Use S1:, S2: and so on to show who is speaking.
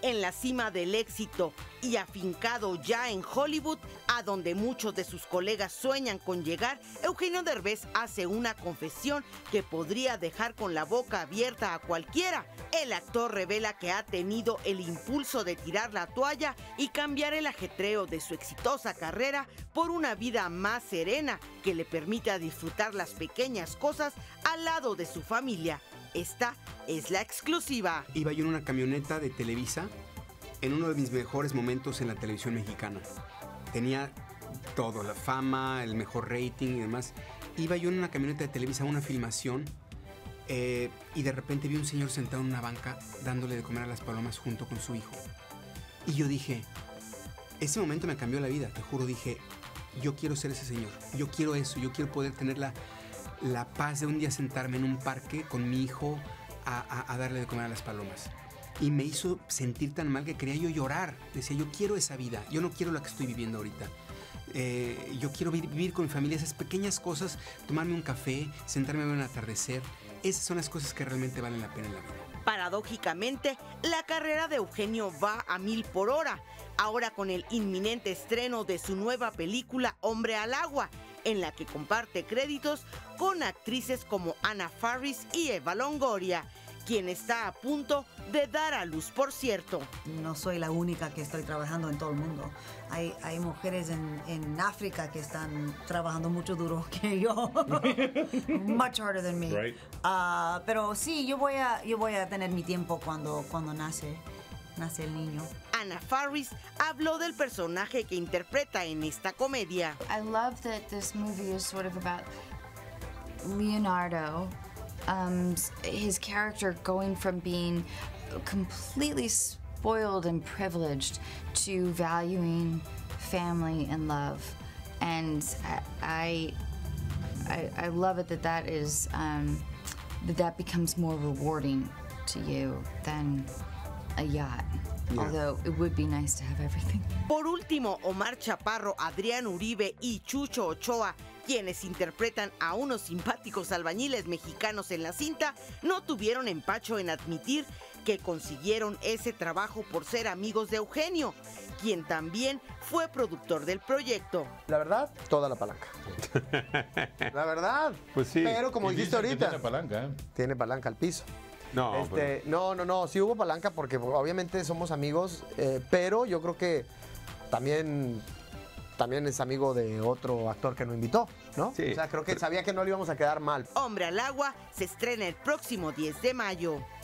S1: En la cima del éxito y afincado ya en Hollywood, a donde muchos de sus colegas sueñan con llegar, Eugenio Derbez hace una confesión que podría dejar con la boca abierta a cualquiera. El actor revela que ha tenido el impulso de tirar la toalla y cambiar el ajetreo de su exitosa carrera por una vida más serena que le permita disfrutar las pequeñas cosas al lado de su familia. Esta es la exclusiva.
S2: Iba yo en una camioneta de Televisa en uno de mis mejores momentos en la televisión mexicana. Tenía todo, la fama, el mejor rating y demás. Iba yo en una camioneta de Televisa a una filmación y de repente vi un señor sentado en una banca dándole de comer a las palomas junto con su hijo. Y yo dije, ese momento me cambió la vida, te juro, dije, yo quiero ser ese señor, yo quiero eso, yo quiero poder tener la paz de un día sentarme en un parque con mi hijo a darle de comer a las palomas. Y me hizo sentir tan mal que quería yo llorar. Decía, yo quiero esa vida, yo no quiero la que estoy viviendo ahorita. Yo quiero vivir con mi familia esas pequeñas cosas, tomarme un café, sentarme a ver un atardecer. Esas son las cosas que realmente valen la pena en la vida.
S1: Paradójicamente, la carrera de Eugenio va a 1000 por hora, ahora con el inminente estreno de su nueva película Hombre al Agua, en la que comparte créditos con actrices como Anna Faris y Eva Longoria, quien está a punto de dar a luz, por cierto.
S3: No soy la única que estoy trabajando en todo el mundo. Hay mujeres en África que están trabajando mucho duro que yo. Much harder than me.
S4: Right.
S3: Pero sí, yo voy a tener mi tiempo cuando nace el niño.
S1: Anna Faris habló del personaje que interpreta en esta comedia.
S5: I love that this movie is sort of about Leonardo, his character going from being completely spoiled and privileged to valuing family and love. And I love it that is that becomes more rewarding to you than a yacht. Yeah. Although it would be nice to have everything.
S1: Por último, Omar Chaparro, Adrián Uribe y Chucho Ochoa, quienes interpretan a unos simpáticos albañiles mexicanos en la cinta, no tuvieron empacho en admitir que consiguieron ese trabajo por ser amigos de Eugenio, quien también fue productor del proyecto.
S6: La verdad, toda la palanca. La verdad.
S4: Pues sí.
S6: Pero como dijiste ahorita,
S4: tiene palanca, ¿eh?
S6: Tiene palanca al piso.
S4: No,
S6: no, sí hubo palanca porque obviamente somos amigos, pero yo creo que también es amigo de otro actor que nos invitó, ¿no?
S4: Sí.
S6: O sea, creo que sabía que no le íbamos a quedar mal.
S1: Hombre al Agua se estrena el próximo 10 de mayo.